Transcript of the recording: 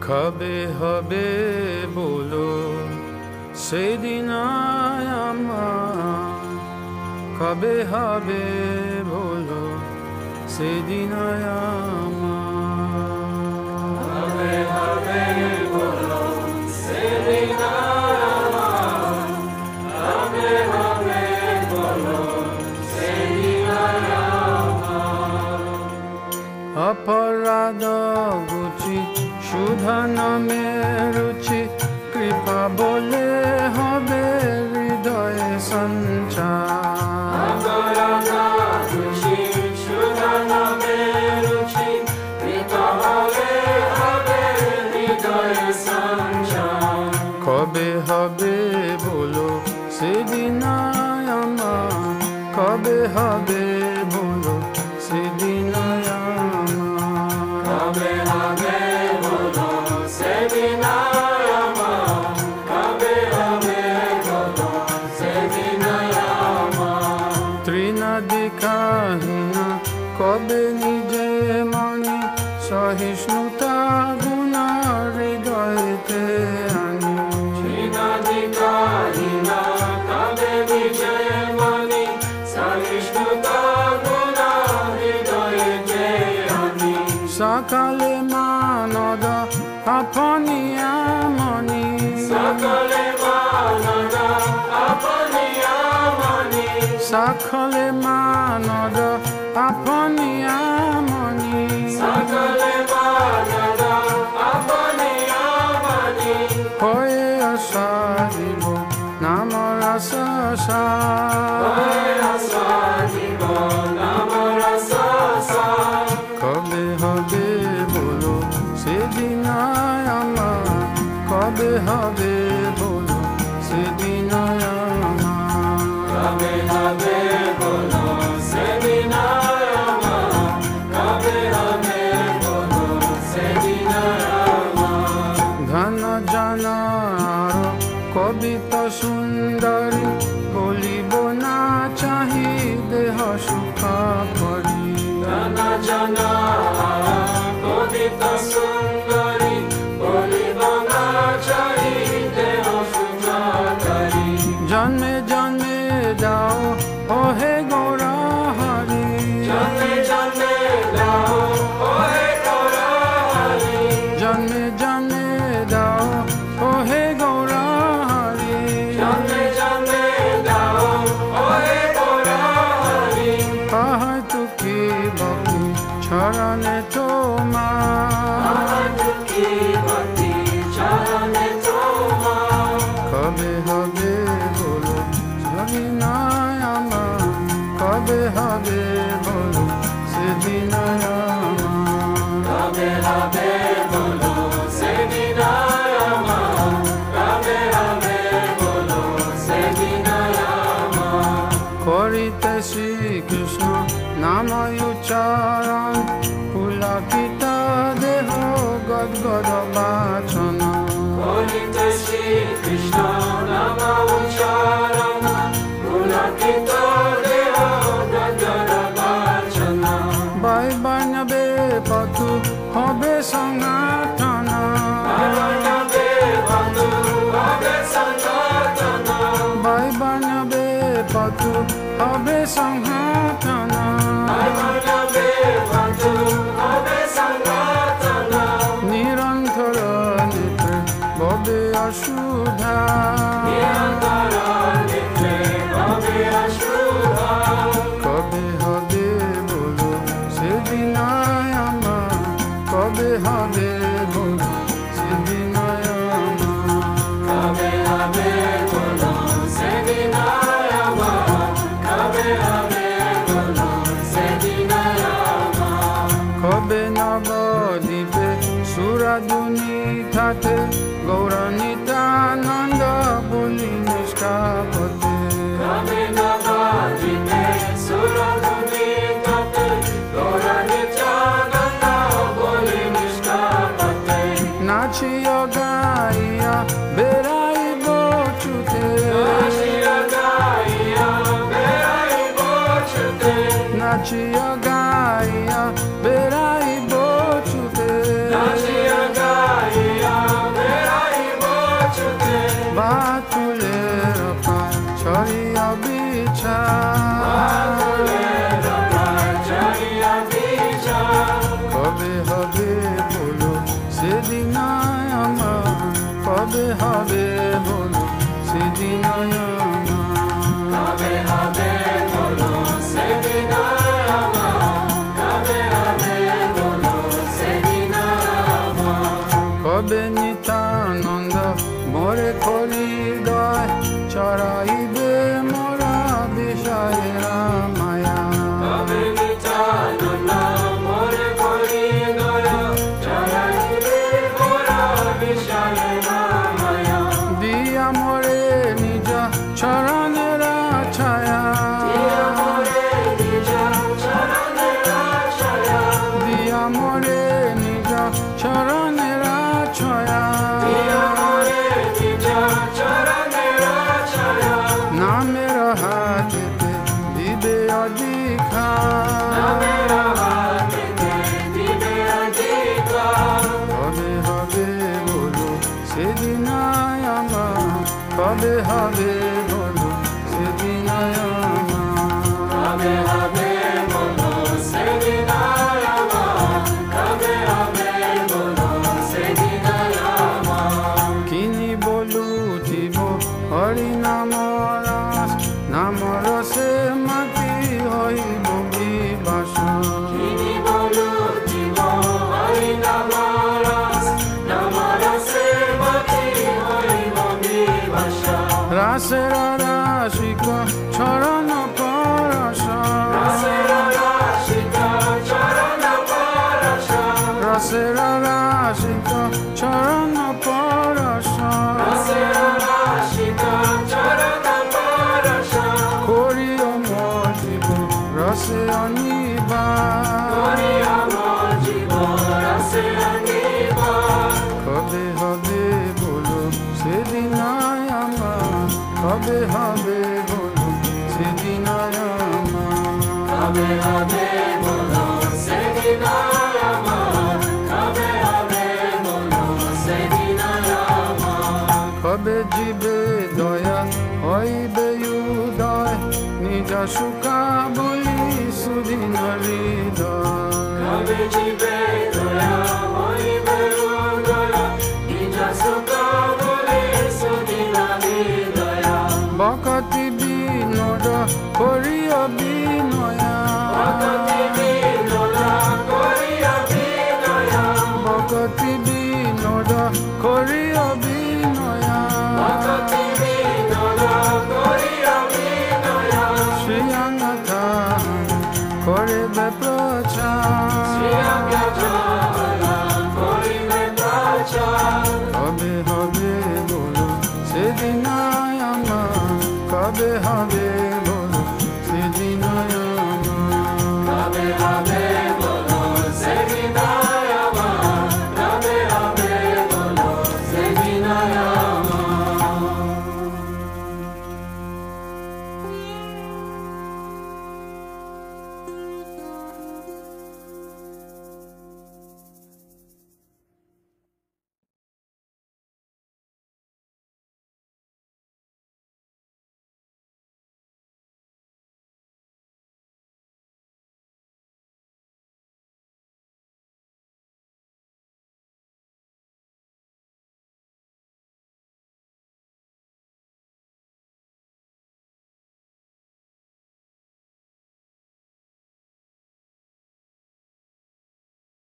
কবে হবে বলো সেদিন আমার, কবে হবে বলো সেদিন আমার, কবে হবে বলো সেদিন আমার, কবে হবে বলো সেদিন আমার। অপরাধ গুচি সুধা নামে রুচি, কৃপা বলে হবে হৃদয়ে সঞ্চার। অপরাধ গুচি সুধা নামে রুচি, কৃপা বলে হবে হৃদয়ে সঞ্চার। কবে হবে বলো সেদিন আমার, কবে হবে বলো সেদিন আমার, কবে হবে বলো সেদিন আমার, কবে হবে বলো সেদিন আমার। ত্রিনাদিকাহীন কবে নিজে মনে সহিষ্ণুতা গুণ হৃদয়তে আনি। ত্রিনাদিকাহীন কবে নিজে মনে সহিষ্ণুতা গুণ হৃদয়তে আনি। সকালে মানদ আপনিয়া মনি, সকলে মানদ আপনিয়া মনি, সকলে মানদ আপনিয়া মনি, সকলে মানদ আপনিয়া মনি। হয়ে আসারিব নাম রস কবে হবে বলো সেদিন আমার, কবে হবে বলো সেদিন আমার, কবে হবে বলো সেদিন আমার, কবে হবে বলো সেদিন আমার। ঘন জন আর কবিতা সুন্দরী, বলিব না চাহি দেহ সুখ করি। জন জন কবিতা সুন্দরী, বলিব না চাহি দেহ সুখ করি। জন্মে জন্মে যাও ওহে গৌরা হরি, জন্মে জন্মে দাও ওহে গৌরা হরি, জন্মে জন্মে যাও ওহে গৌরা হরি। জন্মে জন্মে দাও ওহে গৌরা হরি। পাহাড় তুকি বকি ছড়নে তোমার, দুঃখী ভক্তি চরণে তোমার। কবে হবে বলো সেদিন আমার, কবে হবে বলো সেদিন আমার, কবে হবে বলো সেদিন আমার, কবে হবে বলো সেদিন আমার। করিতে শ্রীকৃষ্ণ নাম উচ্চারণ, পুলকিত দেহ গদ্গদ বাচন। করিতে শ্রীকৃষ্ণ নাম উচ্চারণ, পুলকিত দেহ গদ্গদ বাচন। বৈবর্ণবে পথু হবে সনাতন, বৈবর্ণবে বন্ধু হবে সনাতন, বৈবর্ণবে পথু হবে সনাতন। বৈবর্ণবে বন্ধু হবে সনাতন। নিরন্তর নেত্রে ববে অসুধা, নিরন্তর নেত্রে ববে অশুভা। কবে হবে বলো সেদিন আমার, কবে হবে বলো সেদিন আমার, কবে হবে বলো সেদিন আমার, কবে হবে বলো সেদিন আমার। কবে নবদ্বীপে সুরাধুনি থাকে, গৌরনিতানন্দ বলি নিষ্কাপতে। কবে নবদ্বীপে সুরধুনী থাকে, গৌরনিত্যানন্দ বলি নিষ্কাপতে। হবে বলো সেদিন কবে হবে বলো সেদিন আমার, কবে হবে বলো সেদিন আমার। কবে নিত্যানন্দ মোরে করি দয় চড়াইবে মোরা বিষয়ের মায়া। কবে নিত্যানন্দ মোরে করি দয়া চড়াইবে মোরা বিষয়ের মায়া। দিয়া মোরে নিজ চরণের ছায়া, দিয়া মোরে নিজ চরণের ছায়া, দিয়া মোরে নিজ চরণের ছায়া। দিয়া মোরে নিজ চরণের ছায়া। নামের হাতেতে দিবে অধিকার, নামের হাতেতে দিবে অধিকার। কবে হবে বলো সেদিন আমার, কবে হবে বলো সেদিন আমার। কবে হবে বলো সেদিন আমার, কবে হবে বলো সেদিন আমার। কিনি বলু জীব হরি নাম রস, নাম রসে মাতি হইব বিবাস। কিনি বলো জীব হরি নাম রস, নাম রসে মাতি হইব বিবাস। রাসের রাশিক চরণ পরশ, রাসের রাশিক চরণ পরশ, রাসের রাশিক চরণ পরশ। রাসের রাশিক চরণ পরশ। করিও মোর জীব রসে অনিবার, করি আমার জীব রসে অনিবার। কবে হবে বলো সেদিন আমার, কবে হবে বলো সেদিন আমার। কবে হবে বলো সেদিন আমার, কবে হবে বলো সেদিন আমার। কবে জীবে দয়া হইবে উদয়, নিজ সুখা বলি সুদিন হৃদয়। কবে জীবে দয়া হইবে উদয়, নিজ সুখ বলে সুদিন হৃদয়। বকতি বিনোদ করিও বিনয়া, ভক্তি বিনোদ করিয়া বিনয়া, বকতি বিনোদ করিও বিনয়া। ভক্তি বিনোদ করিয়া বিনয়া। শ্রীয়াঙ্গা করিবে প্রচার, শ্রী